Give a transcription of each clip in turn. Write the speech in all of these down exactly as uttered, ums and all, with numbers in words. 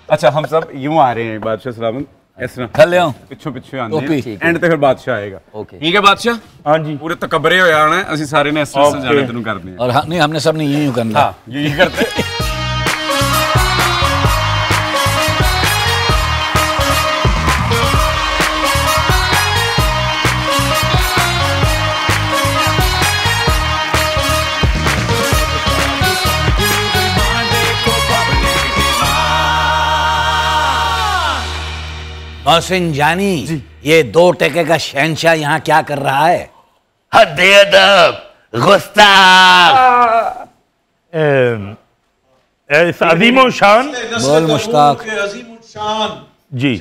अच्छा हम सब यूं आ रहे हैं बादशाह सलामत इस तरह थल्ले आओ पिछो पिछो आने एंड ते फिर बादशाह आएगा ठीक है बादशाह हाँ जी पूरे तकबरे हो जाना है ਅਸੀਂ ਸਾਰੇ ਨੇ ਇਸ ਤਰ੍ਹਾਂ से जाने तेनू करते हैं और हाँ नहीं हमने सब ने यूं यूं करना हां यही करते मोहसिन जानी ये दो टके का शहंशाह यहाँ क्या कर रहा है? हद्दे अदब गुस्ताख अजीम शान बोल मुश्ताक जी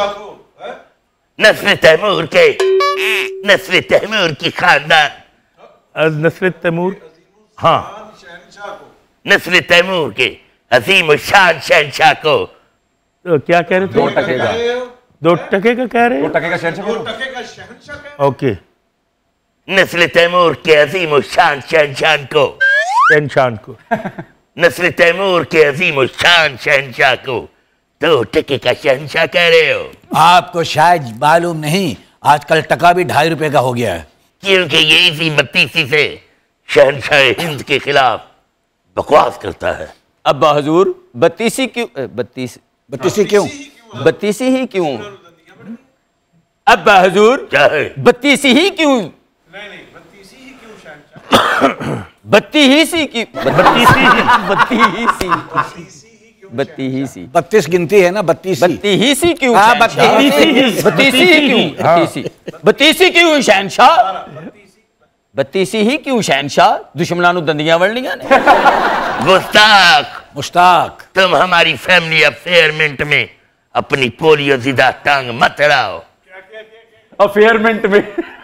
नस्ल तैमूर के नस्ल तैमूर की खानदान नस्ल तैमूर हाँ नस्ल तैमूर के अजीम शान शहंशाह को तो क्या कह रहे थे? दो टके का दो टके का कह रहे दो हैं? टके का शहंशाह ओके नस्ल तैमूर के अजीम शान शहंशाह को शहंशाह को नस्ल तैमूर के अजीम शान शहंशाह को दो टके का शहंशाह कह रहे हो? आपको शायद मालूम नहीं आजकल टका भी ढाई रुपए का हो गया है क्योंकि ये इसी बत्तीसी से शहंशाह हिंद के खिलाफ बकवास करता है। अब्बा हजूर बत्तीसी क्यों बत्तीस बत्तीसी क्यों बत्तीसी ही क्यों अब्बा हजूर क्या है? बत्तीसी ही क्यों बत्ती ही सी की बत्तीसी बत्ती ही सी बत्ती ही सी बत्तीस गिनती है ना बत्तीस बत्ती ही सी क्यों हाँ, शहंशाह? बत्तीसी। बत्तीसी ही क्यों बत्तीसी बत्तीसी क्यों शहंशाह बत्तीसी ही क्यों शहंशाह दुश्मनां नूं दंदियां वड़नियां ने गुस्ताख मुश्ताक तुम हमारी फैमिली अफेयरमेंट में अपनी पोलियो जिदा टांग मत अड़ाओ। अफेयरमेंट में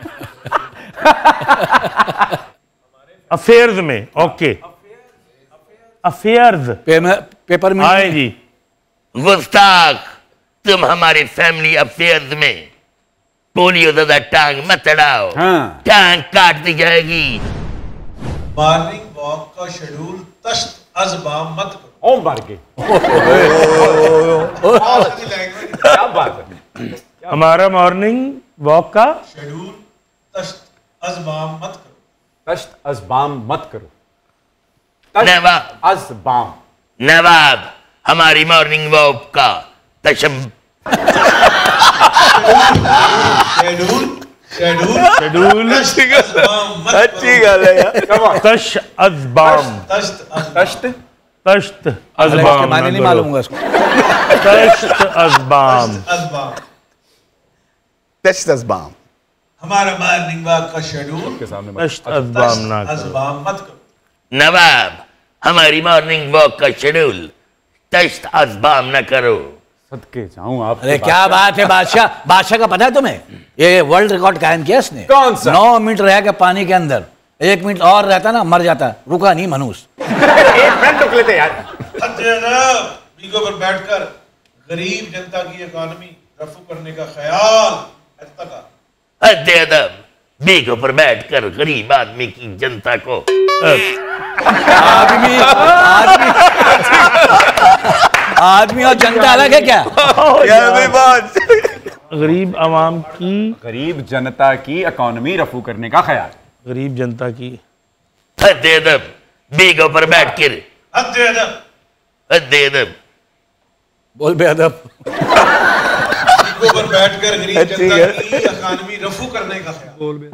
अफेयर्स में ओके अफेयर्स पे, पेपर में आए जी गुस्ताख तुम हमारे फैमिली अफेयर्स में पोलियो ज्यादा टांग मत अड़ाओ हाँ। टांग काट दी जाएगी। मॉर्निंग वॉक का शेड्यूल तश्त अज़बाम मत करो। ओ मर गए क्या बात है हमारा मॉर्निंग वॉक का शेड्यूल तश्त अज़बाम मत करो। तश्त अज़बाम मत करो नवाब अज़बाम नवाब हमारी मॉर्निंग वॉक का तशम शेड्यूल शेड्यूल शेड्यूल तश्त अज़बाम मत करो। अच्छी गल है यार तश अज़बाम तश्त अज़बाम तश्त तश्त इसके अज़बाम मायने नहीं मालूम होगा इसको तश्त अज़बाम अज़बाम तश्त अज़बाम हमारा मॉर्निंग वॉक का शेड्यूल के सामने मत तश्त अज़बाम ना तश्त करो अज़बाम मत करो। नवाब हमारी मॉर्निंग वॉक का शेड्यूल तश्त अज़बाम न करो। सदके जाऊं आप अरे क्या बात है बादशाह बादशाह का पता है तुम्हें ये वर्ल्ड रिकॉर्ड कायम किया इसने कौन सा? नौ मिनट रह गया पानी के अंदर एक मिनट और रहता ना मर जाता रुका नहीं मनूस एक मिनट रुक लेते यार बीगों पर बैठकर गरीब जनता की इकोनॉमी रफू करने का ख्याल हद्दे अदब बीगों पर बैठकर गरीब आदमी की जनता को आदमी आदमी आदमी और जनता अलग है क्या गरीब आवाम की गरीब जनता की इकोनॉमी रफू करने का ख्याल गरीब जनता की हद्दे अदब बीगों पर बैठकर हद्दे अदब हद्दे अदब बोल बेअदब बीगों पर बैठकर गरीब जनता की इकोनॉमी रफू करने का ख्याल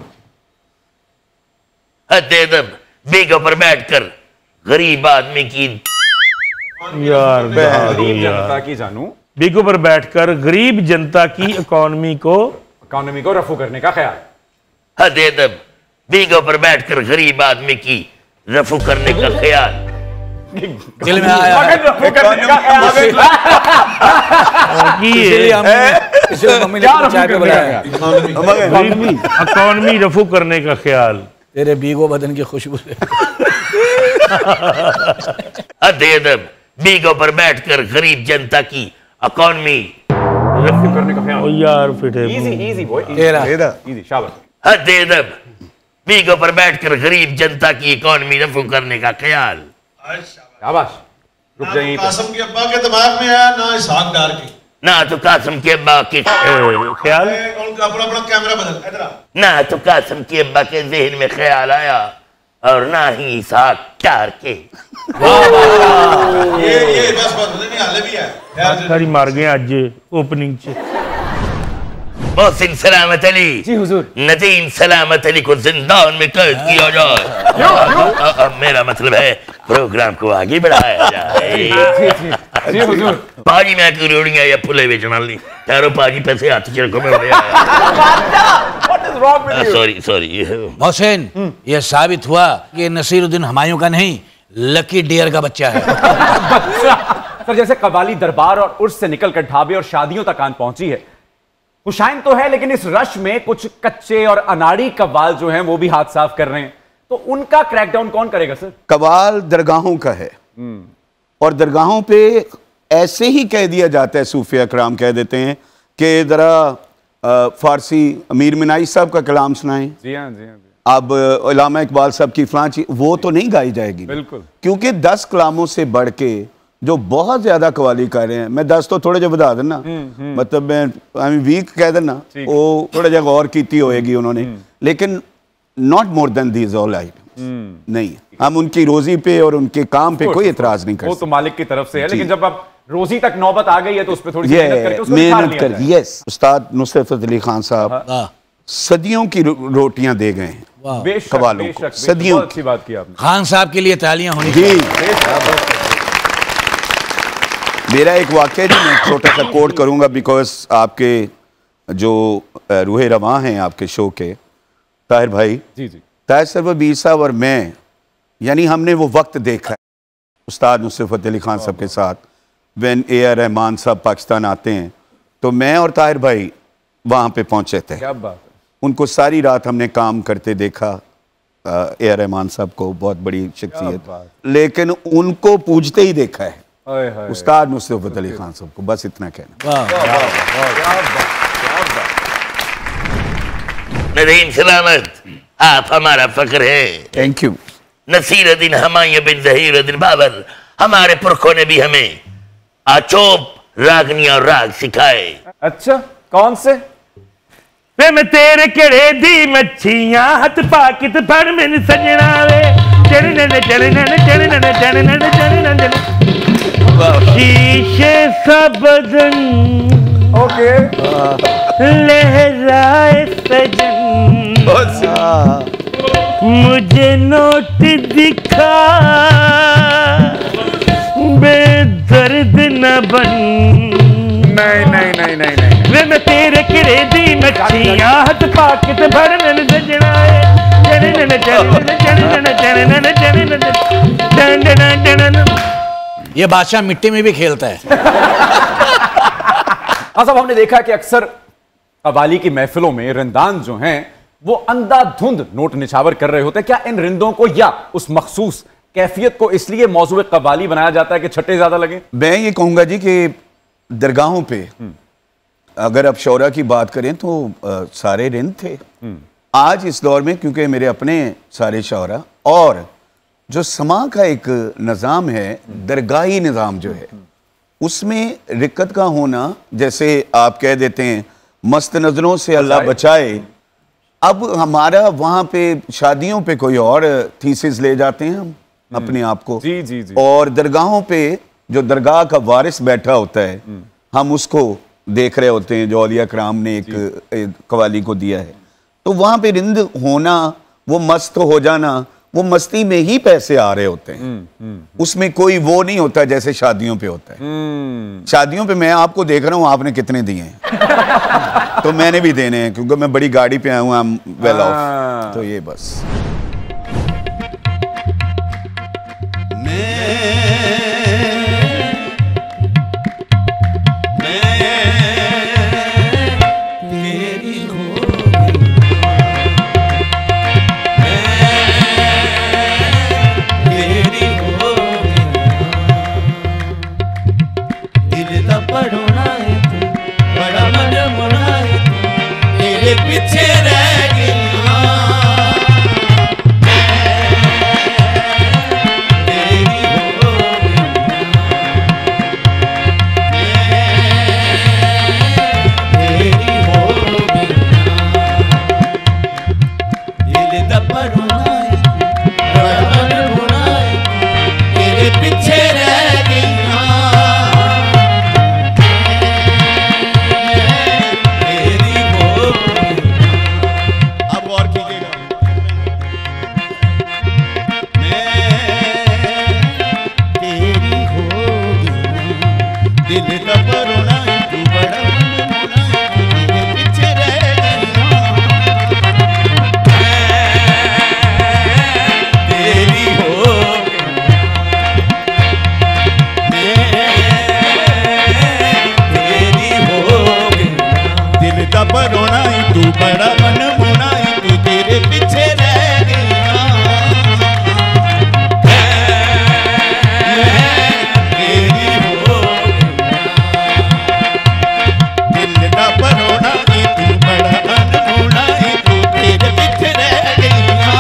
हद्दे अदब बीगों पर बैठकर गरीब आदमी की यार गरीब जनता की जानू बीगों पर बैठकर गरीब जनता की इकोनॉमी को इकोनॉमी को रफू करने का ख्याल हद्दे अदब बीगों पर बैठकर गरीब आदमी की रफू करने का ख्याल दिल में आया है। रफू करने का ख्याल इसीलिए हमने इसीलिए मम्मी ने चाय पे बुलाया गरीबी इकोनॉमी रफू करने का ख्याल तेरे बीगो बदन की खुशबू से हद्दे अदब बीगों पर बैठकर गरीब जनता की इकोनॉमी रफू करने का ख्याल ओ यार फिटे इजी इजी बॉय तेरा इजी शाबाश हद्दे अदब बीगों पर बैठकर गरीब जनता की इकोनॉमी रफू करने का ख्याल शाबाश रुक जाइए। कासिम के अब्बा के दिमाग में आया ना इसहाक डार के, ना तो कासिम के अब्बा के ख्याल उनका अपना अपना कैमरा बदल इधर आ। ना तो कासिम के अब्बा के जहन में ख्याल आया और ना ही इसहाक डार के। ये ये बस बस नहीं हाले भी है यार। सारी मार गए आज ओपनिंग से। मोहसिन सलामत अली, जी हुजूर। नदीम सलामत अली को जिंदान में कैद किया जाए। मेरा मतलब है प्रोग्राम को आगे बढ़ाया जाए। जी हुजूर। पाजी मैं की रोड़ियां या फुले बेचना ली तारो पाजी पैसे हाथ चिरको में हो सॉरी सॉरी। मोहसिन, यह साबित हुआ कि नसीरुद्दीन हुमायूं का नहीं, लकी डियर का बच्चा है। सर जैसे कव्वाली दरबार और उर्स से निकलकर ढाबे और शादियों तक आन पहुंची है, हुसैन तो है, लेकिन इस रश में कुछ कच्चे और अनाड़ी कव्वाल जो हैं वो भी हाथ साफ कर रहे हैं, तो उनका क्रैकडाउन कौन करेगा सर? कवाल दरगाहों का है और दरगाहों पे ऐसे ही कह दिया जाता है, सूफिया कराम कह देते हैं कि जरा फारसी अमीर मिनाई साहब का कलाम सुनाएं। जी हाँ जी हाँ। अब उलामा इकबाल साहब की फलां चीज, वो तो नहीं गाई जाएगी बिल्कुल, क्योंकि दस कलामों से बढ़ के जो बहुत ज्यादा कवाली कर रहे हैं, मैं दस तो थोड़े जो बता देना, मतलब मैं आई मीन वीक कह देना, वो थोड़ा जगह और कीती होएगी उन्होंने, लेकिन not more than these all items. नहीं, हम उनकी रोजी पे और उनके काम पे कोई एतराज नहीं कर वो तो मालिक की तरफ से है, लेकिन जब अब रोजी तक नौबत आ गई है तो उस पर थोड़ी सी मेहनत करके उसको निखार मेहनत लिया कर। जाए। यस, उस्ताद नुसरत अली खान साहब सदियों की रो- रोटियां दे गए हैं बेशक, कवालों बेशक, को, बेशक, सदियों बहुत अच्छी बात की आपने। खान साहब के लिए तालियां होनी जी। चाहिए। मेरा एक वाक्य जी मैं छोटा सा कोट करूंगा, बिकॉज आपके जो अ, रूहे रवां हैं आपके शो के ताहिर भाई, जी जी। ताहिर सरवर बीर साहब और मैं, यानी हमने वो वक्त देखा है उस्ताद नुसरत अली खान साहब के साथ, व्हेन ए आर रहमान साहब पाकिस्तान आते हैं, तो मैं और ताहिर भाई वहाँ पे पहुँचे थे। क्या बात है। उनको सारी रात हमने काम करते देखा, ए आर रहमान साहब को, बहुत बड़ी शख्सियत, लेकिन उनको पूजते ही देखा है हाय हाय। उस्ताद नुसरत अली खान साहब को। बस इतना कहना। नदीम सलामत, आप हमारा फख्र है। Thank you. नसीरुद्दीन हुमायूं बिन ज़हीरुद्दीन बाबर, हमारे पुरखों ने भी हमें आचोप रागनी और राग सिखाए। अच्छा, कौन से? वे मैं तेरे केड़े दी मच्छियां हथ पाकित फड़ मैंने सजना वे चढ़ने ने चढ़ने ने चढ़ने ने चढ़ने ने चढ़ने ने शीशे सा बदन ओके। लहराए सजन, मुझे नोट दिखा, बेदर्द न बन। नहीं नहीं नहीं नहीं नहीं। वे मैं तेरे किड़े दी मच्छियां हथ पाकित भर मैंने सजना है चढ़ने ने चढ़ने चढ़ने ने चढ़ने ने चढ़ने ने चढ़ने ने। ये बादशाह मिट्टी में भी खेलता है। हाँ साहब, हमने देखा कि अक्सर कव्वाली की महफिलों में रिंदान जो हैं वो अंधाधुंध नोट निछावर कर रहे होते हैं। क्या इन रिंदों को या उस मखसूस कैफियत को इसलिए मौजूद कव्वाली बनाया जाता है कि छट्टे ज्यादा लगे? मैं ये कहूँगा जी कि दरगाहों पे अगर आप शौरा की बात करें तो आ, सारे रिंद थे। आज इस दौर में क्योंकि मेरे अपने सारे शौरा और जो समा का एक निज़ाम है, दरगाही निज़ाम जो है, उसमें रिक्कत का होना, जैसे आप कह देते हैं मस्त नज़रों से अल्लाह बचाए, अब हमारा वहाँ पे शादियों पे कोई और थीसिस ले जाते हैं हम अपने आप को, जी जी जी। और दरगाहों पे जो दरगाह का वारिस बैठा होता है हम उसको देख रहे होते हैं, जो औलिया कराम ने एक, एक कवाली को दिया है। तो वहाँ पे रिंद होना, वो मस्त हो जाना, वो मस्ती में ही पैसे आ रहे होते हैं, उसमें कोई वो नहीं होता जैसे शादियों पे होता है। शादियों पे मैं आपको देख रहा हूँ, आपने कितने दिए हैं तो मैंने भी देने हैं क्योंकि मैं बड़ी गाड़ी पे आया हूँ, आई एम वेल ऑफ। तो ये बस पीछे रह गया तेरी हो दिल दा परोना तू बड़ा मनमोना तेरे पीछे रह गया तेरी हो तेरी हो दिल दा परोना तू बड़ा मनमोना तू तेरे पीछे रह गया तेरी हो दिल दा परोना तू बड़ा मनमोना तू तेरे पीछे रह गया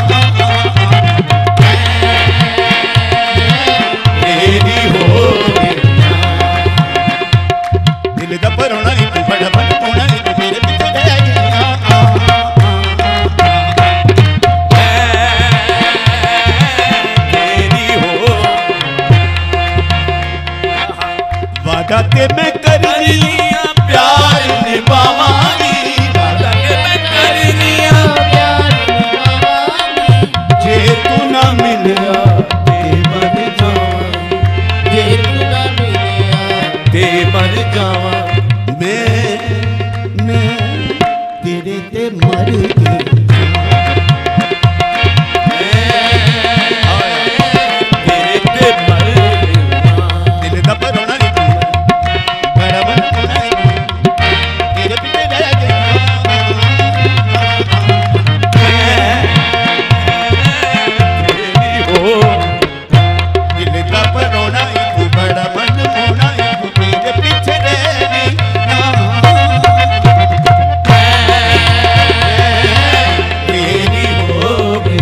तेरी हो दिल दा परोना तू बड़ा मनमोना तू तेरे पीछे रह गया तेरी हो वादा ते मैं कर लिया प्यार निभावांगी वादा ते मैं कर लिया प्यार निभावांगी जे तू ना मिलिया ते मर जावां जे तू ना मिलिया ते मर जावां मैं मैं तेरे ते मर गई तेरे ते मर गई दिल दा परोना तू बड़ा मनमोना तेरे पीछे रह गया तेरी हो दिल दा परोना तू बड़ा मनमोना तू तेरे पीछे रह गई तेरी हो गई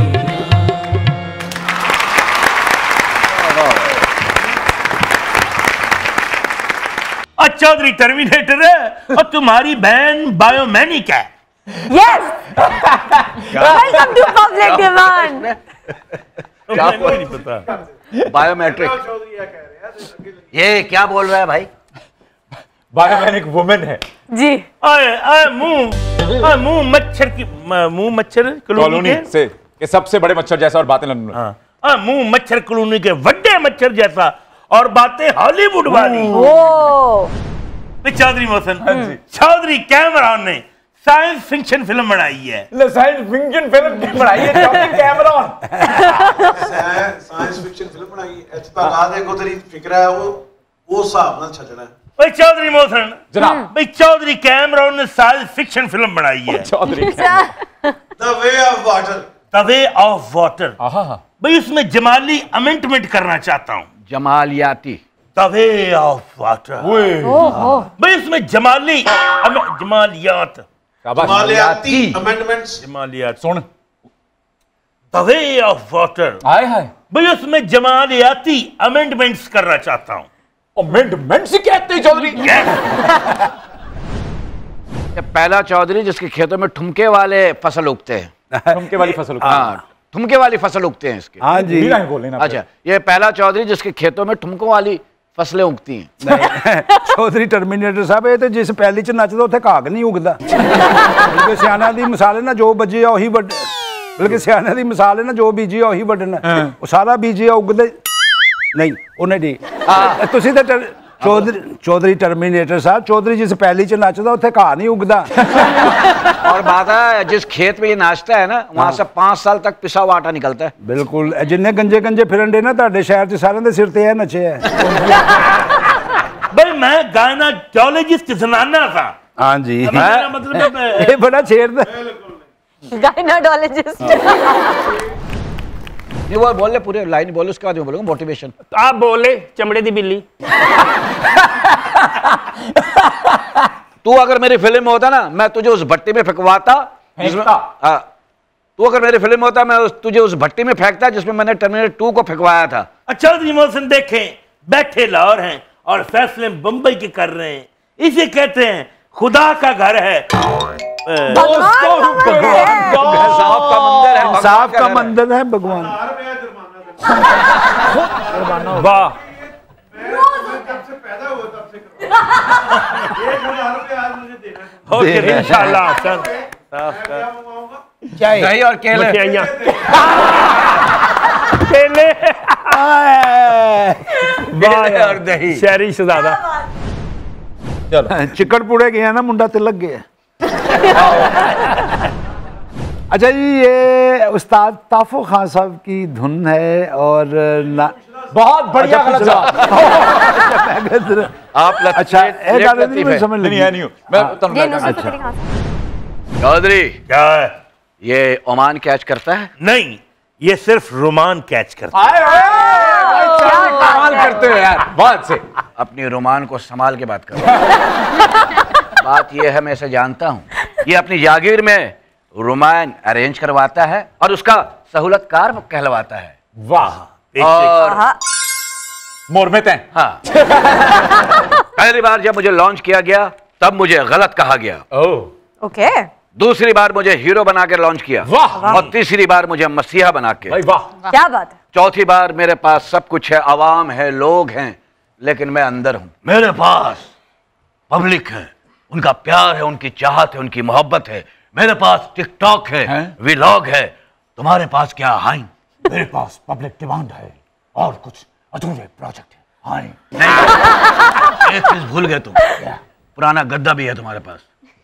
और चौधरी टर्मिनेटर है और तुम्हारी बहन बायोमेनिक है। Yes. Welcome to Public Demand. क्या मेरे को नहीं पता। बायोमेट्रिक ये क्या बोल रहा है भाई? बायोमेट्रिक वुमेन है जी आए आए मुंह आए मुंह मच्छर की म- मुंह मच्छर कॉलोनी कॉलोनी के से के सबसे बड़े मच्छर जैसा और बातें लंदन में। हाँ हाँ, मुंह मच्छर कॉलोनी के वड्डे मच्छर जैसा और बातें हॉलीवुड वाली। ओ चौधरी मोहसिन चौधरी कैमरॉन ने साइंस फिक्शन फिल्म बनाई है। साइंस फिक्शन फिल्म बनाई है Chaudhry Cameron. Science fiction film बनाई इत्थे तक आ देखो तेरी फिक्र है वो वो हिसाब नाल छजना है भाई चौधरी मोहसिन जनाब। भाई चौधरी कैमरॉन ने साइंस फिक्शन फिल्म बनाई है Chaudhry the way of water the way of water. भाई उसमें जमाली अमेंडमेंट करना चाहता हूँ। जमालियाती द वे ऑफ वाटर ओहो भाई उसमें जमाली अमे- जमालियात मालियाती अमेंडमेंट्स जमालियात सुन द वे ऑफ वाटर आए हाय भाई उसमें जमालियाती अमेंडमेंट्स करना चाहता हूँ। अमेंडमेंट से कहते हैं चौधरी। ये पहला चौधरी जिसके खेतों में ठुमके वाले फसल उगते हैं। ठुमके वाली फसल हाँ ठुमके वाली फसल उगते हैं इसके। हाँ जी बोले ना अच्छा ये पहला चौधरी जिसके खेतों में ठुमकों वाली फसलें उगती हैं। चौधरी टर्मिनेटर साहब ये तो जिस पैली च नचदा उत्थे घाग नहीं उगदा बल्कि सियाना दी मिसाल है ना जो बजिया ਉਹੀ ਵੱਢ बल्कि सियाना दी मिसाल है ना जो बीजिया ਉਹੀ ਵੱਢਣਾ ਉਹ ਸਾਰਾ ਬੀਜਿਆ ਉਗਦੇ नहीं ਉਹਨੇ ਠੀਕ ਤੁਸੀਂ ਤਾਂ ਟਰ- चौधरी चौधरी टर्मिनेटर साहब चौधरी जिस पैली च नचदा उत्थे घाह नहीं उगदा और बात है जिस खेत में ये नाचता है ना वहां से पांच साल तक पिसा हुआ आटा निकलता है। बिल्कुल जिन्ने गंजे गंजे फिरन डे ना ਤੁਹਾਡੇ शहर च सारे दे सिर ते ਇਹ नचे है। भाई मैं गायनाकोलॉजिस्ट जनाना था। हाँ जी मेरा मतलब है ये बड़ा छेड़दा गायनाकोलॉजिस्ट नहीं वो बोल ले पूरे लाइन बोले उसके बाद मैं बोलूंगा मोटिवेशन। आप बोले चमड़े दी बिल्ली। तू अगर मेरी फिल्म में होता ना मैं तुझे उस भट्टी में फेंकवाता जिसमें हाँ तू अगर मेरी फिल्म में होता मैं उस, तुझे उस भट्टी में फेंकता जिसमें मैंने टर्मिनेटर टू को फेंकवाया था। चौधरी मोहसिन देखें बैठे लाहौर हैं और फैसले बंबई के कर रहे हैं। इसे कहते हैं खुदा का घर है साफ का मंदिर है साफ का मंदिर है भगवान। वाह जब से पैदा हुआ तब से एक हजार रुपये आज मुझे देना ओके इंशाल्लाह सर क्या मंगवाऊंगा दही और केले मिठाइयाँ केले केले और दही शहरी शहजादा चलो चिकड़पुड़े गया ना मुंडा तिलक गया। अच्छा जी, ये उस्ताद ताफो खान साहब की धुन है और ना बहुत बढ़िया गलत जवाब। आप लत- अच्छा लेट- एक लेट आदमी लतीफ नहीं है। समझ नहीं लगी। है नहीं हूं मैं हाँ। तुम ये नुसरत फतेह खान साहब। चौधरी क्या है? ये ओमान कैच करता है? नहीं, ये सिर्फ रोमान कैच करता आए भाई कमाल करते हो यार, बहुत से। अपनी रोमान को संभाल के बात करो। बात ये है, मैं इसे जानता हूँ, ये अपनी जागीर में रोमान अरेंज करवाता है और उसका सहूलतकार कहलवाता है। वाह। और हाँ। मोर में तय। हाँ पहली बार जब मुझे लॉन्च किया गया तब मुझे गलत कहा गया। Oh okay. दूसरी बार मुझे हीरो बनाकर लॉन्च किया। वाह। और तीसरी बार मुझे मसीहा बना के। भाई वाह। क्या बात है। चौथी बार मेरे पास सब कुछ है, आवाम है, लोग हैं, लेकिन मैं अंदर हूं। मेरे पास पब्लिक है, उनका प्यार है, उनकी चाहत है, उनकी मोहब्बत है। मेरे पास टिकटॉक है, हैं? व्लॉग है। तुम्हारे पास क्या है? मेरे पास पब्लिक डिमांड है और कुछ अधूरे प्रोजेक्ट है। हाय नहीं। एक चीज भूल गए तुम, पुराना गद्दा भी है तुम्हारे पास।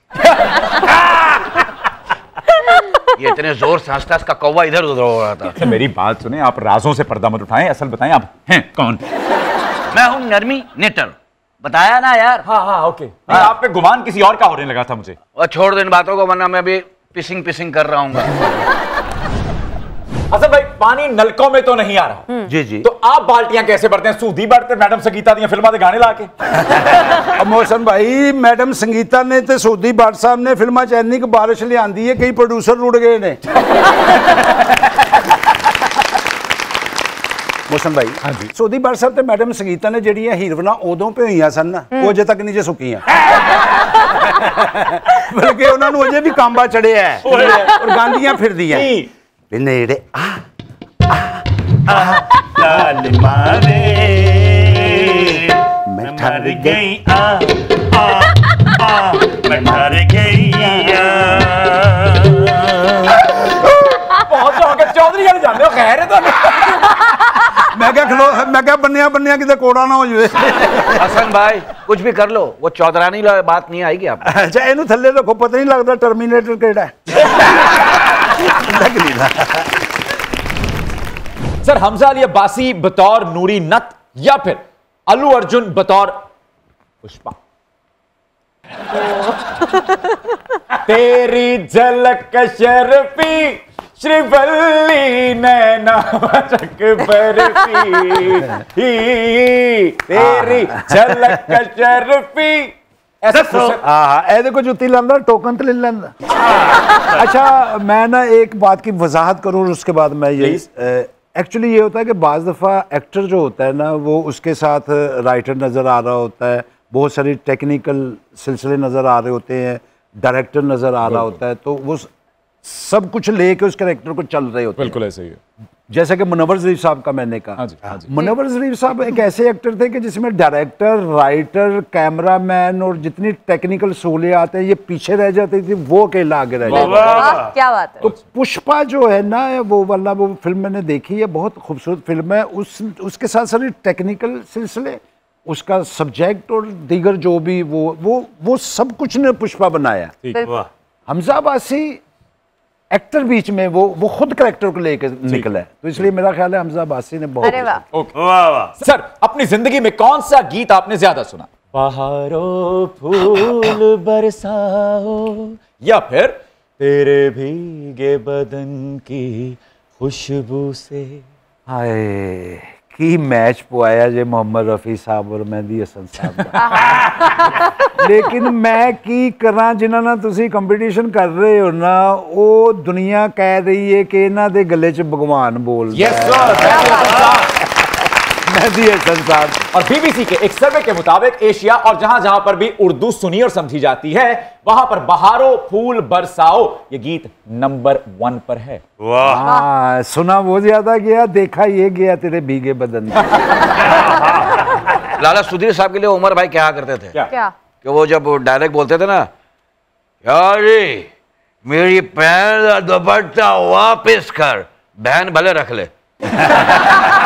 ये इतने जोर से हंसता, इसका कौवा इधर उधर हो रहा था। अच्छा मेरी बात सुने, आप राजों से पर्दा मत उठाएं, असल बताएं आप हैं कौन? मैं हूं नरमी नेटर, बताया ना यार। हाँ हाँ ओके। नहीं, आप पे गुमान किसी और का होने लगा था मुझे। और छोड़ दो इन बातों को, वरना मैं भी पिसिंग पिसिंग कर रहा हूँ। असल भाई पानी नलकों में तो नहीं आ रहा। जी जी। तो आप बाल्टियां कैसे भरते हैं? सूदी भरते मैडम संगीता दी फिल्मा दे गाने लाके? अब मोहसन भाई, मैडम संगीता ने ते सोधी भट्ट साहब ने फिल्मा च इन्नी क बारिश लियांदी है, कई प्रोड्यूसर रुड़ गए ने। मोहसन भाई, हाँ जी। सोधी भट्ट साहब ते मैडम संगीता ने ਜਿਹੜੀਆਂ ਹੀਰੋਇਨਾਂ ਉਦੋਂ ਭੇ ਹੋਈਆਂ ਸਨ ਨਾ, ਉਹ ਅਜੇ ਤੱਕ ਨਹੀਂ ਜੇ ਸੁੱਕੀਆਂ। ਬਲਕਿ ਉਹਨਾਂ ਨੂੰ ਅਜੇ ਵੀ ਕਾਂਬਾ ਚੜਿਆ ਹੈ ਔਰ ਗਾਂਦੀਆਂ ਫਿਰਦੀਆਂ ਵੀ ਨੇੜੇ ਆ जालिमा रे मैं मर ठर गई आ आ आ मैं मर गई आ। बहुत होंगे चौधरी वाले जानते हो, खैर है तो मैं क्या खलो मैं क्या बन्निया बन्निया किते कोड़ा ना हो जाए। हसन भाई कुछ भी कर लो, वो चौधरानी ला- बात नहीं आएगी आप। अच्छा इनू थल्ले रखो, पता नहीं लगता टर्मिनेटर केड़ा है। लग नहीं रहा। सर हमजा अली अब्बासी बतौर नूरी नत या फिर अल्लू अर्जुन बतौर पुष्पा? तेरी झलक शर्फी श्रीवल्ली नैना चक बरफी, तेरी झलक शर्फी। ऐसा कुछ है? हाँ ए देखो जुत्ती लांदा टोकन तो ले लेंदा। अच्छा मैं ना एक बात की वजाहत करूँ और उसके बाद मैं ये एक्चुअली ये होता है कि बाज़ दफ़ा एक्टर जो होता है ना वो उसके साथ राइटर नज़र आ रहा होता है, बहुत सारी टेक्निकल सिलसिले नज़र आ रहे होते हैं, डायरेक्टर नज़र आ रहा होता है, तो वो सब कुछ लेके उस कैरेक्टर को चल रहे होते हैं। बिल्कुल ऐसे ही है। जैसे कि मुनव्वर ज़रीफ साहब का मैंने कहा। हाँ जी, हाँ जी। मुनव्वर ज़रीफ साहब एक ऐसे एक्टर थे कि जिसमें डायरेक्टर, राइटर, कैमरामैन और जितनी टेक्निकल सहूलियात हैं ये पीछे रह जाती थी, वो अकेला आगे रह जाता। वाह, क्या बात है। तो पुष्पा जो है ना वो वाला वो फिल्म मैंने देखी है, बहुत खूबसूरत फिल्म है। उस उसके साथ सारी टेक्निकल सिलसिले, उसका सब्जेक्ट और दीगर जो भी वो वो वो सब कुछ ने पुष्पा बनाया। वाह। हमजा अब्बासी एक्टर बीच में वो वो खुद कैरेक्टर को लेकर निकला है, तो इसलिए मेरा ख्याल है हमजा अब्बासी ने बहुत अरे वाह। वाह वाह। सर अपनी जिंदगी में कौन सा गीत आपने ज्यादा सुना? बहारों फूल बरसाओ या फिर तेरे भीगे बदन की खुशबू से? हाय की मैच पुआया जे मोहम्मद रफी साहब और मेहदी हसन साहब का। लेकिन मैं की करा जिन्हां नाल तुसी कंपीटिशन कर रहे हो ना, वो दुनिया कह रही है कि इन्हां दे गले च भगवान बोल यस सर। मेहदी हसन साहब। और बीबीसी के एक सर्वे के मुताबिक एशिया और जहां जहां पर भी उर्दू सुनी और समझी जाती है वहां पर बहारो फूल बरसाओ ये गीत नंबर वन पर है। वाह। हाँ सुना वो ज्यादा गया, देखा ये गया तेरे भीगे बदन। लाला सुधीर साहब के लिए उमर भाई क्या करते थे क्या? क्या? कि वो जब डायरेक्ट बोलते थे ना, यारी मेरी बहन का दुपट्टा वापिस कर, बहन भले रख ले।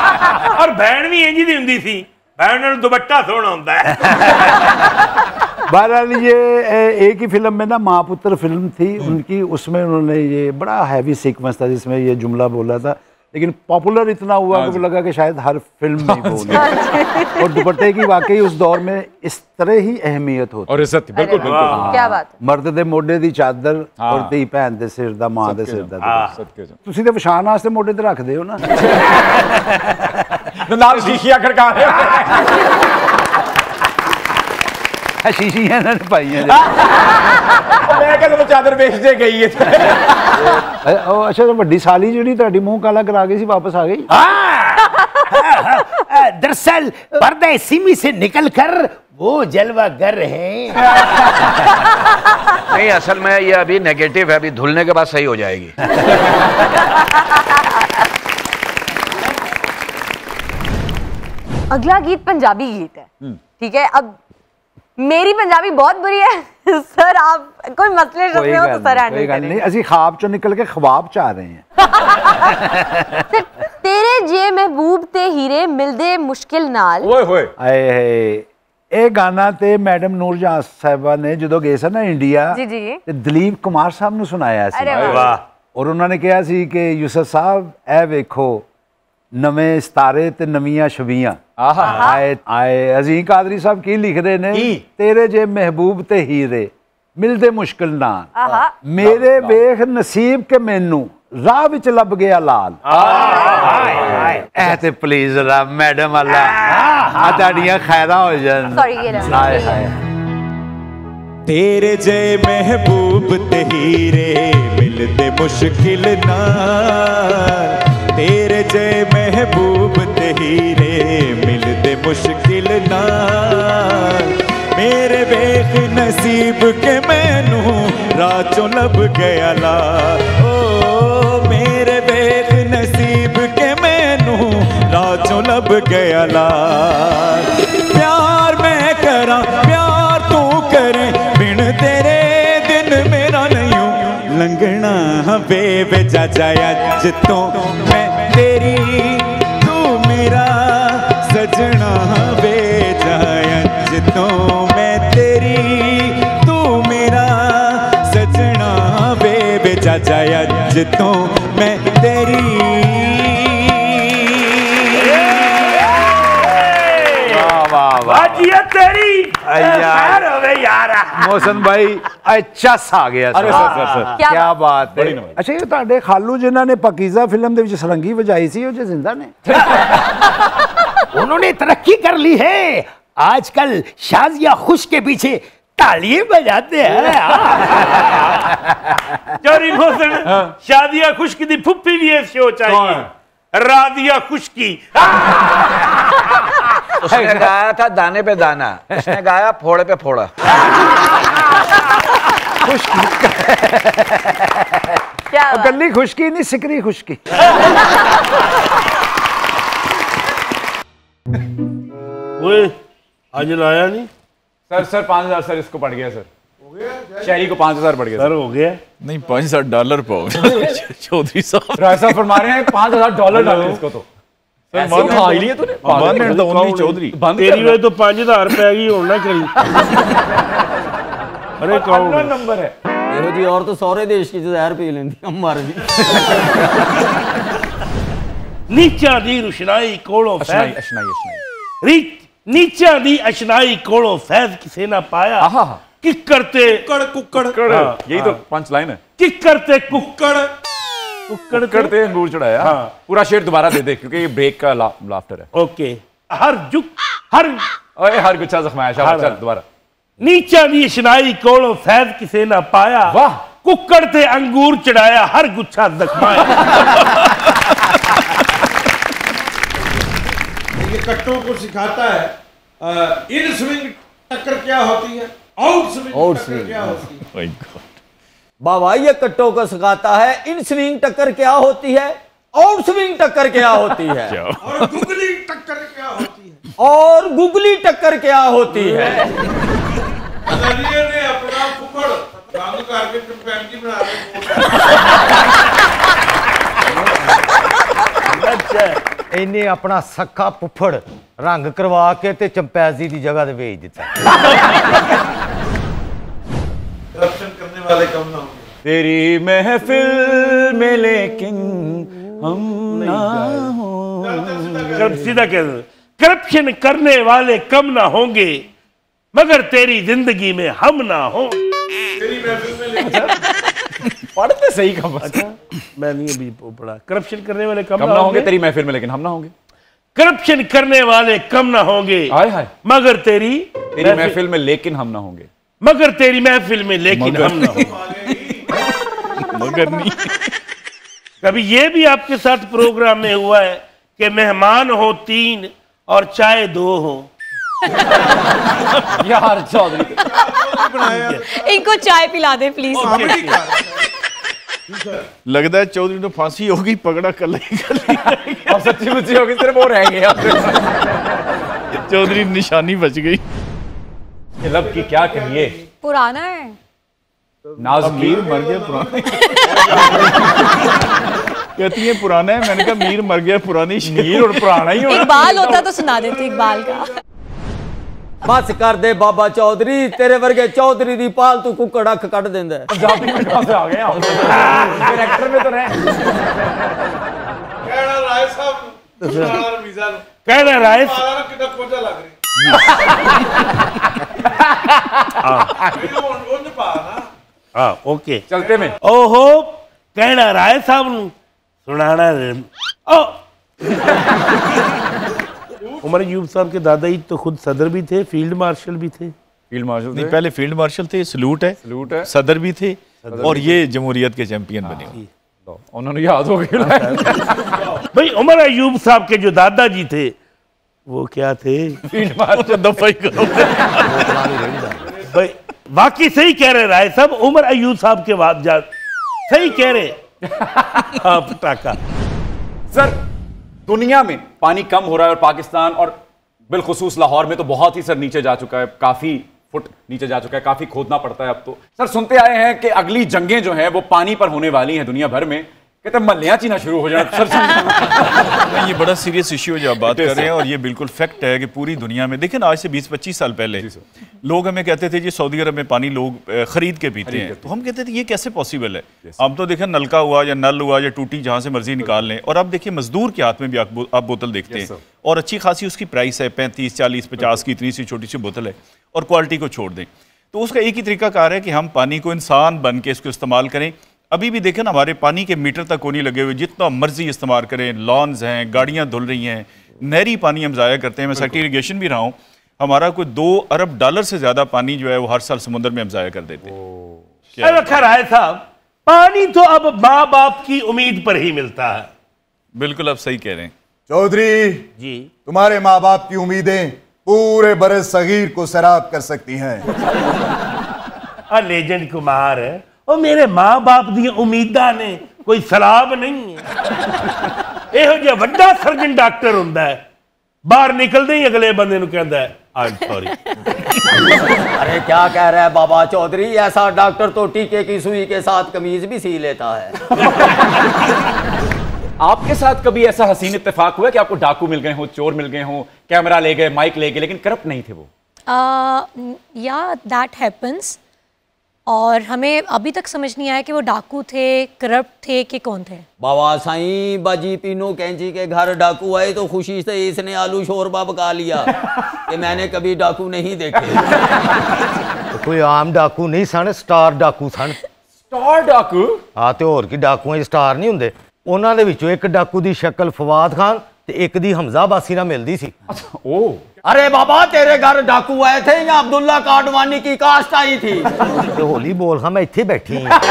और बहन भी इंज दी हुंदी सी, बहन नाल दुपट्टा सोहना हुंदा है। बहरहाल ये एक ही फिल्म में ना माँ पुत्र फिल्म थी उनकी, उसमें उन्होंने ये बड़ा हैवी सीक्वेंस था जिसमें ये जुमला बोला था, लेकिन पॉपुलर इतना हुआ कि लगा कि शायद हर फिल्म में बोले। और दुपट्टे की वाकई उस दौर में इस तरह ही अहमियत होती और इज्जत थी, बिल्कुल बिल्कुल। क्या बात है। मर्द दे मोढे दी चादर और धी भैन दे सिर दा मां दे सिर दा। तुसी ते विशान वास्ते मोढे ते रखदे हो ना। नाल शीशियां खड़का रहे हो। शीशियां ना पाइयां मैं कहता चादर बेचने गई है। अच्छा तो वड्डी साली जी ਤੁਹਾਡੀ ਮੂੰਹ ਕਾਲਾ करा गई सी वापस आ गई। दरअसल पर्दे सिमी से निकलकर वो जलवागर हैं। नहीं, असल में ये अभी नेगेटिव है, अभी धुलने के बाद सही हो जाएगी। अगला गीत पंजाबी गीत है, ठीक है। अब मेरी पंजाबी बहुत बुरी है सर, आप कोई मसले शसले हो तो सर हैंडल करें। नहीं, ਅਸੀਂ ख्वाब चो निकल के ख्वाब च आ रहे हैं। तेरे जे महबूब ते हीरे मिलदे मुश्किल नाल। ओए होए आए हाय, ਇਹ ਗਾਣਾ ਤੇ ਮੈਡਮ ਨੂਰਜਹਾਂ ਸਾਹਿਬਾ ਨੇ ਜਦੋਂ ਗਏ ਸਨ ਨਾ ਇੰਡੀਆ जी जी ਤੇ ਦਲੀਪ ਕੁਮਾਰ ਸਾਹਿਬ ਨੂੰ ਸੁਣਾਇਆ ਸੀ। अरे वाह। ਔਰ ਉਹਨਾਂ ਨੇ ਕਿਹਾ ਸੀ ਕਿ ਯੂਸਫ ਸਾਹਿਬ ਇਹ ਵੇਖੋ ਨਵੇਂ ਸਿਤਾਰੇ ਤੇ ਨਵੀਆਂ ਛਵੀਆਂ ਆਏ ਆਏ। ਅਜ਼ੀਮ ਕਾਦਰੀ ਸਾਹਿਬ ਕੀ ਲਿਖਦੇ ਨੇ, ਤੇਰੇ ਜੇ ਮਹਿਬੂਬ ਤੇ ਹੀਰੇ ਮਿਲਦੇ ਮੁਸ਼ਕਿਲ ਨਾਲ, ਮੇਰੇ ਵੇਖ ਨਸੀਬ ਕੇ ਮੈਨੂੰ ਰਾਹ ਵਿੱਚ ਲੱਭ ਗਿਆ ਲਾਲ। ਇਹ ਤੇ ਪਲੀਜ਼ ਰਾ ਮੈਡਮ ਅੱਲਾ ਆ ਤੁਹਾਡੀਆਂ ਖੈਰਾਂ ਹੋ ਜਾਣ। सॉरी ये रहा। ਹਾਏ ਹਾਏ। तेरे जे महबूब ते हीरे मिलते मुश्किल नाल, तेरे जे महबूब ते हीरे मिलते मुश्किल नाल, मेरे बेख नसीब के मैनू राह चों लब गया ला। ओ मेरे बेख नसीब के मैनू राह चों लब गया ला। प्यार मैं करा प्यार तू करे, बिन तेरे दिन मेरा नहीं लंघना बेबे चाचा अज तो मैं तेरी, तू मेरा सजना वे अज तो मैं तेरी, तू मेरा सजना बेबे चाचा अज तो मैं तेरी। वाजिया तेरी खैर होवे यारा। मोहसन भाई अच्छा आ गया सर। अरे सर, सर, सर। क्या क्या बात है। बड़ी नवाज़। अच्छा ये ਤੁਹਾਡੇ ਖਾਲੂ ਜਿਨ੍ਹਾਂ ਨੇ ਪਕੀਜ਼ਾ ਫਿਲਮ ਦੇ ਵਿੱਚ ਸਰੰਗੀ ਵਜਾਈ ਸੀ ਉਹ ਜੇ ਜ਼ਿੰਦਾ ਨੇ? उन्होंने तरक्की कर ली है, आजकल शाजिया खुश के पीछे तालियां बजाते हैं। चोरी मोहसन शादिया खुश की फुप्पी भी है शो चाहिए, रादिया खुश की। उसने गाया था दाने पे दाना, उसने गाया फोड़े पे फोड़ा। क्या बात। गली खुशकी नहीं सिकरी खुशकी। ओए आज लाया नहीं सर। सर पाँच हजार सर इसको पड़ गया सर, शहरी को पाँच हजार पड़ गया सर। हो गया नहीं, पाँच हजार डॉलर पाओ चौधरी साहब। सर। ऐसा फरमा रहे हैं पाँच हजार डॉलर डालो इसको तो। ऐसे उठा ही लिए तूने। वन मिनट तो ओनली चौधरी बंद तेरी वजह तो पांच हजार पै गई होना करी। अरे कौन नंबर है ਇਹੋ ਜੀ ਔਰਤ ਸਹੁਰੇ ਦੇਸ਼ ਕੀ ਜ਼ਹਿਰ ਪੀ ਲੈਂਦੀ ਆ, ਮਰ ਗਈ। नीचा दी रुशनाई कोलों अशनाई फैज, अशनाई अशनाई री- नीचा दी अशनाई कोलों फैज किसे ना पाया। आहा। कि करते कुक्कड़ कुक्कड़ हाँ, यही तो पंच लाइन है। कि करते कुक्कड़ कुक्कड़ कुक्कड़ करते अंगूर चढ़ाया। हाँ। पूरा शेर दोबारा दे दे क्योंकि ये ब्रेक का ला, लाफ्टर है। ओके हर जुक हर ओए हर गुच्छा जख्माया शाबाश। चल दोबारा। नीचा दी अशनाई कोलों फैज किसे ना पाया। वाह। कुक्कड़ ते अंगूर चढ़ाया हर गुच्छा जख्माया। ये कट्टों को सिखाता है इन स्विंग टक्कर क्या होती है, आउट स्विंग आउट टक्कर स्विंग। क्या होती है। My God. बाबा ये कट्टों को सिखाता है इन स्विंग टक्कर क्या होती है, आउट स्विंग टक्कर क्या होती है, और गुगली टक्कर क्या होती है, और गुगली टक्कर क्या होती है। नदिया ने अपना फुफड़ रंग करके चिंपैंजी बना के ਇਹਨੇ ਆਪਣਾ ਸੱਕਾ ਪੁੱਫੜ ਰੰਗ ਕਰਵਾ ਕੇ ਤੇ ਚੰਪੈਜ਼ੀ ਦੀ ਜਗ੍ਹਾ ਤੇ ਵੇਚ ਦਿੱਤਾ। वाले कम ना होंगे। तेरी महफिल में लेकिन हम ना हो। सीधा कह दो, करप्शन करने वाले कम ना होंगे मगर तेरी जिंदगी में हम ना हो। तेरी महफिल में लेकिन पढ़ते सही कम। अच्छा मैं नहीं अभी पढ़ा। करप्शन करने वाले कम, कम ना होंगे तेरी महफिल में लेकिन हम ना होंगे। करप्शन करने वाले कम ना होंगे हाय हाय मगर तेरी तेरी महफिल में लेकिन हम ना होंगे। मगर तेरी महफिल में लेकिन हम ना होंगे। मगर नहीं। कभी ये भी आपके साथ प्रोग्राम में हुआ है कि मेहमान हो तीन और चाय दो हो? यार चौधरी इनको चाय पिला दे प्लीज। लगता है चौधरी तो फांसी होगी, पकड़ा कल ही कल और सच्ची मुच्ची होगी, सिर्फ वो रह गया। चौधरी निशानी बच गई। ये लब की क्या कहिए, पुराना है। नाज मीर मर गया पुराना। कहती है पुराना है, मैंने कहा मीर मर गया पुरानी। मीर और पुराना ही होना। इकबाल होता तो सुना देती इकबाल का। बस कर दे बाबा चौधरी, तेरे वर्गे चौधरी दी पालतू कुकड़ अख कट देंदा है। पंजाबी में कहां से आ गए आप? कैरेक्टर में तो रहे। कहना राय साहब सुनाना रमीजा नु कहना राय मारा ना कितना कोचा लग रही। हां उन पा ना। हां ओके चलते में। ओहो कहना राय साहब नु सुनाना ओ उमर अयूब साहब के दादा ही तो खुद सदर भी थे, फील्ड मार्शल भी थे। फील्ड मार्शल नहीं, पहले फील्ड मार्शल थे, सलूट है, सलूट है, सदर भी थे और ये जमहूरियत के चैंपियन बने। उन्होंने याद हो गया भाई उमर अयूब साहब के जो दादाजी थे वो क्या थे? Field marshal. दफा ही करो भाई बाकी सही कह रहे राय साहब, उमर अयूब साहब के बाद जा सही कह रहे। हाँ पटाखा सर, दुनिया में पानी कम हो रहा है और पाकिस्तान और बिलखुसूस लाहौर में तो बहुत ही सर नीचे जा चुका है, काफी फुट नीचे जा चुका है, काफी खोदना पड़ता है अब तो। सर सुनते आए हैं कि अगली जंगें जो हैं वो पानी पर होने वाली हैं दुनिया भर में। कहते हैं मल्लियाँ चीना शुरू हो जाए। सर नहीं, ये बड़ा सीरियस इश्यू है जो आप बात कर रहे हैं और ये बिल्कुल फैक्ट है कि पूरी दुनिया में देखिए ना, आज से बीस पच्चीस साल पहले लोग हमें कहते थे जी सऊदी अरब में पानी लोग खरीद के पीते हैं, तो हम कहते थे ये कैसे पॉसिबल है। अब तो देखें नलका हुआ या नल हुआ या टूटी जहाँ से मर्जी निकाल लें, और अब देखिए मजदूर के हाथ में भी आप बोतल देखते हैं और अच्छी खासी उसकी प्राइस है, पैंतीस चालीस पचास की इतनी सी छोटी सी बोतल है और क्वालिटी को छोड़ दें। तो उसका एक ही तरीका कार है कि हम पानी को इंसान बन के इसको इस्तेमाल करें। अभी भी देखें ना, हमारे पानी के मीटर तक कोई नहीं लगे हुए, जितना मर्जी इस्तेमाल करें, लॉन्स हैं, गाड़ियां धुल रही हैं, नहरी पानी हम ज़ाया करते हैं। मैं सेक्रेटरी इरिगेशन भी रहा हूँ, हमारा कोई दो अरब डॉलर से ज़्यादा पानी जो है वो हर साल समुद्र में हम ज़ाया कर देते हैं। रखा राय साहब, पानी तो अब माँ बाप की उम्मीद पर ही मिलता है। बिल्कुल आप सही कह रहे हैं चौधरी जी, तुम्हारे माँ बाप की उम्मीदें पूरे बरस सगीर को सैराब कर सकती हैं। लेजेंड कुमार है और मेरे माँ बाप दी उम्मीदा ने कोई सलाब नहीं है। ਇਹੋ ਜਿਹਾ ਵੱਡਾ सर्जन डॉक्टर ਹੁੰਦਾ है, बाहर निकलते ही अगले बंदे ਨੂੰ ਕਹਿੰਦਾ है आई एम सॉरी। अरे क्या कह रहा है बाबा चौधरी, ऐसा डॉक्टर तो टीके की सुई के साथ कमीज भी सी लेता है। आपके साथ कभी ऐसा हसीन इत्तेफाक हुआ कि आपको डाकू मिल गए हो, चोर मिल गए हो, कैमरा ले गए, माइक ले गए, लेकिन करप्ट नहीं थे वो? या दैट हैपेंस, और हमें अभी तक समझ नहीं आया कि वो डाकू थे, करप्ट थे कि कौन थे। बाबा साईं बाजी तीनों कैंची के घर डाकू आए तो खुशी से इसने आलू शोरबा पका लिया कि मैंने कभी डाकू नहीं देखे। तो कोई आम डाकू नहीं सन, स्टार डाकू सन। स्टार डाकू? हाँ, तो होर की डाकुआं च स्टार नहीं हुंदे। ਉਹਨਾਂ ਦੇ ਵਿੱਚੋਂ ਇੱਕ डाकू ਦੀ शक्ल फवाद खान ਤੇ ਇੱਕ ਦੀ ਹਮਜ਼ਾ ਬਾਸੀ ਨਾਲ ਮਿਲਦੀ ਸੀ। ओ अरे बाबा तेरे घर डाकू आए थे या अब्दुल्ला काडवानी की कास्ट आई थी? ਤੇ ਹੋਲੀ बोल हाँ, मैं ਇੱਥੇ बैठी हूं।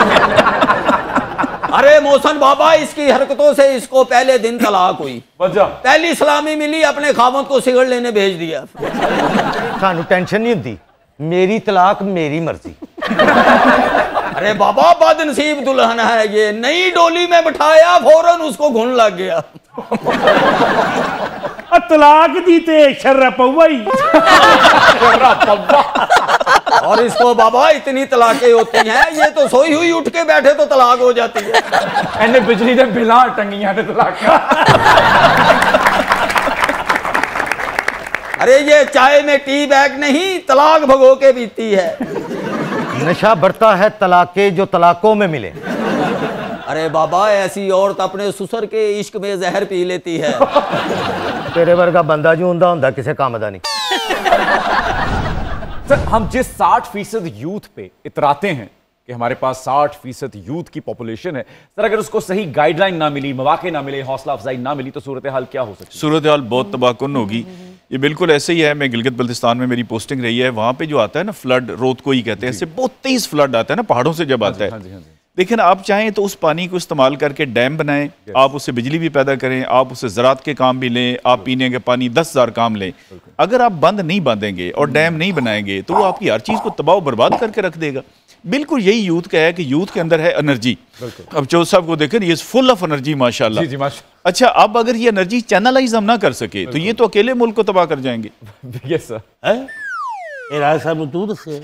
अरे मोहसन बाबा, इसकी हरकतों से इसको पहले दिन तलाक हुई, पहली सलामी मिली, अपने खामद को सिगड़ लेने भेज दिया। ਸਾਨੂੰ टेंशन नहीं हुंदी, मेरी तलाक मेरी मर्जी। अरे बाबा बदनसीब दुल्हन है ये, नई डोली में बिठाया फौरन उसको घुन लग गया। तलाक दी ते शर्रा पौवा ही। और इसको बाबा इतनी तलाकें होती हैं, ये तो सोई हुई उठ के बैठे तो तलाक हो जाती है। एने बिजली दे बिला टंगियां ने तलाक। अरे ये चाय में टी बैग नहीं, तलाक भगो के पीती है। नशा बढ़ता है तलाके जो तलाकों में मिले। अरे बाबा, ऐसी औरत अपने ससुर के इश्क में जहर पी लेती है। तेरे वर्गा बंदा जो हुंदा हुंदा किसे काम दा नहीं। सर, हम जिस साठ फीसद यूथ पे इतराते हैं कि हमारे पास साठ फीसद यूथ की पॉपुलेशन है, सर अगर उसको सही गाइडलाइन ना मिली, मौके ना मिले, हौसला अफजाई ना मिली तो सूरत हाल क्या हो सकती है? सूरत हाल बहुत तबाहकुन होगी। ये बिल्कुल ऐसे ही है। मैं गिलगित बल्तिस्तान में मेरी पोस्टिंग रही है, वहाँ पे जो आता है ना फ्लड, रोत को ही कहते हैं, इससे बहुत तेज फ्लड आता है ना पहाड़ों से जब आता है। लेकिन आप चाहें तो उस पानी को इस्तेमाल करके डैम बनाएं, आप उससे बिजली भी पैदा करें, आप उससे ज़राअत के काम भी लें, आप पीने के पानी दस हज़ार काम लें। अगर आप बंद नहीं बांधेंगे और डैम नहीं बनाएंगे तो वो आपकी हर चीज़ को तबाह बर्बाद करके रख देगा। बिल्कुल यही यूथ का है कि यूथ के अंदर है एनर्जी। अब चौधरी साहब को देखें, ये फुल ऑफ एनर्जी माशाल्लाह। जी जी माशा। अच्छा, अब अगर ये एनर्जी चैनलाइज हम ना कर सके तो ये तो अकेले मुल्क को तबाह कर जाएंगे। Yes sir. राय साहब तू से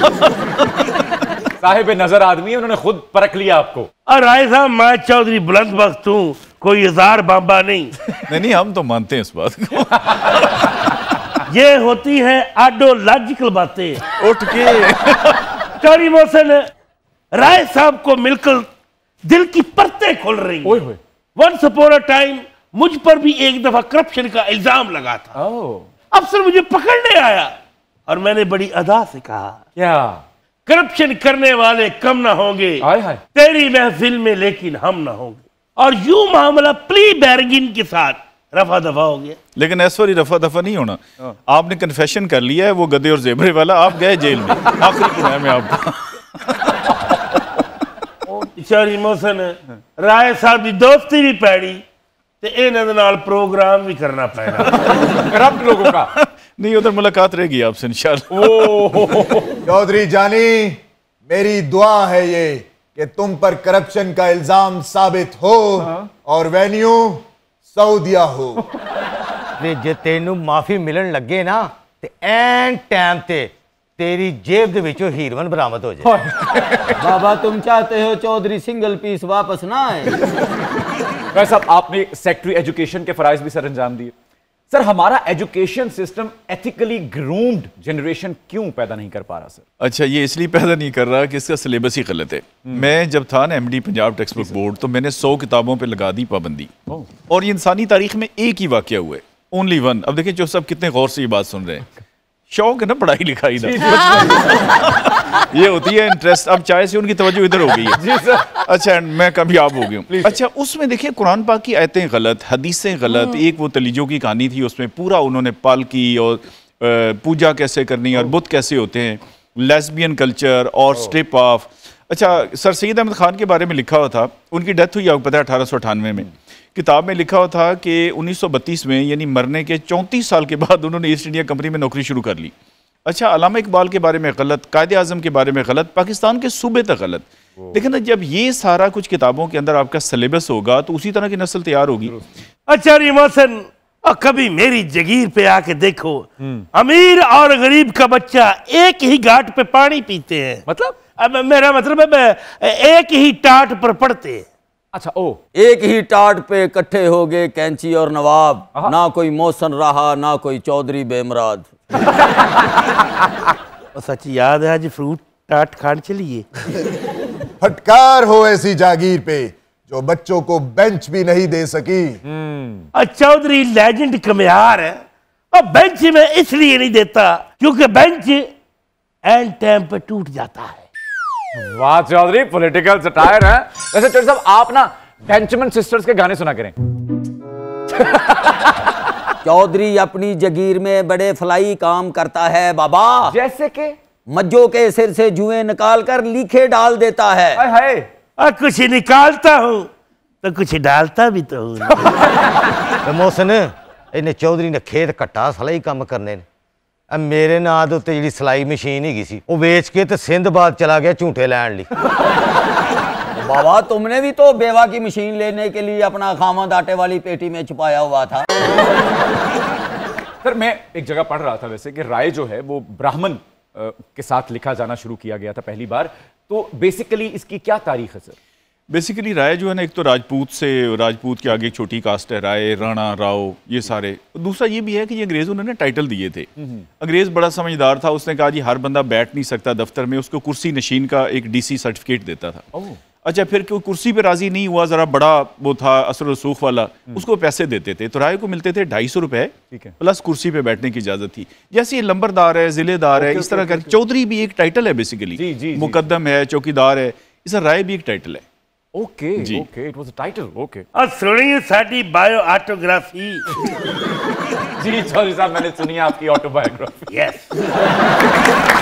साहिब नजर आदमी है, उन्होंने खुद परख लिया आपको। और राय साहब, मैं चौधरी बुलंद बख्त हूँ, कोई हजार बाबा नहीं। नहीं नहीं, हम तो मानते हैं इस बात को। ये होती है आइडियोलॉजिकल बातें। उठ के चौधरी मोहसिन, राय साहब को मिलकर दिल की परतें खुल रही हैं। वंस अपॉन अ टाइम मुझ पर भी एक दफा करप्शन का इल्जाम लगा था। अफसर मुझे पकड़ने आया और मैंने बड़ी अदा से कहा, क्या करप्शन करने वाले कम ना होंगे आए हाय तेरी महफिल में, लेकिन हम ना होंगे। और यूं मामला प्ली बैरगिन के साथ रफा दफा हो गया। लेकिन ऐसा ही रफा दफा नहीं होना। आपने कन्फेशन कर लिया है वो गधे और जेबरे वाला, आप गए जेल में। आखिरी पुराने में आपका चौधरी मोहसिन, राय साहब की दोस्ती भी पैड़ी ते इन्हां दे नाल प्रोग्राम भी करना पैना। करप्ट लोगों का नहीं, उधर मुलाकात रहेगी आपसे इंशाल्लाह। चौधरी जानी, मेरी दुआ है ये कि तुम पर करप्शन का इल्जाम साबित हो और वेन्यू सऊदिया हो। जे तेनू माफी मिलन लगे ना ते एन टाइम ते तेरी जेब दे विचों हीरोइन बरामद हो जाए। बाबा, तुम चाहते हो चौधरी सिंगल पीस वापस ना आए? वैसे साहब, आपने सेक्रेटरी एजुकेशन के फराइज भी सर अंजाम दिए। सर, हमारा education system ethically groomed generation क्यों पैदा नहीं कर पा रहा सर? अच्छा, ये इसलिए पैदा नहीं कर रहा कि इसका सिलेबस ही गलत है। मैं जब था ना MD Punjab text book board, तो मैंने सौ किताबों पे लगा दी पाबंदी, और ये इंसानी तारीख में एक ही वाकया हुआ है, ओनली वन। अब देखिए जो सब कितने गौर से ये बात सुन रहे हैं, शौक है ना पढ़ाई लिखाई का, ये होती है इंटरेस्ट। अब चाय से उनकी तवज्जो इधर हो गई है। जी सर। अच्छा, मैं कामयाब हो गया हूँ। अच्छा, उसमें देखिए कुरान पाक की आयतें गलत, हदीसें गलत। एक वो तलीजों की कहानी थी, उसमें पूरा उन्होंने पाल की और पूजा कैसे करनी और बुत कैसे होते हैं, लेस्बियन कल्चर और स्ट्रिप ऑफ। अच्छा, सर सैयद अहमद खान के बारे में लिखा हुआ था, उनकी डेथ हुई आपको पता है अठारह सौ अठानवे में। किताब में लिखा हुआ था कि उन्नीस सौ बत्तीस में, यानी मरने के चौंतीस साल के बाद उन्होंने ईस्ट इंडिया कंपनी में नौकरी शुरू कर ली। अच्छा, अल्लामा इकबाल के बारे में गलत, कायदे आज़म के बारे में गलत, पाकिस्तान के सूबे तक गलत। लेकिन ना, जब ये सारा कुछ किताबों के अंदर आपका सिलेबस होगा तो उसी तरह की नस्ल तैयार होगी। अच्छा रिमोसन, और कभी मेरी जगीर पे आके देखो, अमीर और गरीब का बच्चा एक ही घाट पे पानी पीते हैं। मतलब? अब मेरा मतलब है एक ही टाट पर पढ़ते हैं। अच्छा, ओ एक ही टाट पे इकट्ठे हो गए कैंची और नवाब, ना कोई मौसन रहा ना कोई चौधरी बेमराद। सच याद है, आज फ्रूट टाट खान चलिए। फटकार हो ऐसी जागीर पे जो बच्चों को बेंच भी नहीं दे सकी। चौधरी लेजेंड कमियार है, और बेंच में इसलिए नहीं देता क्योंकि बेंच एंड टाइम पे टूट जाता है। वाह चौधरी, पॉलिटिकल सटायर है। वैसे चौधरी साहब, आप ना बेंचमैन सिस्टर्स के गाने सुना करें। चौधरी अपनी जगीर में बड़े फलाई काम करता है बाबा। जैसे के मज्जों के सिर से जुएं निकाल कर लीखे डाल देता है। हाय हाय, और कुछ निकालता हूं तो कुछ डालता भी तो हूं। मोहसिन, इन्हें चौधरी ने खेत कट्टा सलाई काम करने ने। अब मेरे नाम के उत्ते जी सिलाई मशीन ही सी, वो वेच के तो सिंधबाद चला गया झूठे लैन ली। बाबा, तुमने भी तो बेवा की मशीन लेने के लिए अपना खामद आटे वाली पेटी में छुपाया हुआ था। सर, मैं एक जगह पढ़ रहा था वैसे कि राय जो है वो ब्राह्मण के साथ लिखा जाना शुरू किया गया था पहली बार। तो बेसिकली इसकी क्या तारीख है सर? बेसिकली राय जो है ना, एक तो राजपूत से, राजपूत के आगे एक छोटी कास्ट है राय, राणा, राव, ये सारे। दूसरा ये भी है कि ये अंग्रेजों ने ना टाइटल दिए थे। अंग्रेज बड़ा समझदार था, उसने कहा जी हर बंदा बैठ नहीं सकता दफ्तर में, उसको कुर्सी नशीन का एक डीसी सर्टिफिकेट देता था। अच्छा, फिर कोई कुर्सी पे राजी नहीं हुआ, जरा बड़ा वो था असर रसूख वाला, उसको पैसे देते थे, तो राय को मिलते थे ढाई सौ रुपए प्लस कुर्सी पे बैठने की इजाजत थी। जैसे ये लंबरदार है, जिलेदार है, इस तरह का। चौधरी भी एक टाइटल है बेसिकली, मुकद्दम है, चौकीदार है, इस राय भी एक टाइटल है। Okay okay, it was a title. Okay, और सुनिए साडी बायो ऑटोग्राफी। जी चौधरी साहब, मैंने सुनी है आपकी ऑटोबायोग्राफी। यस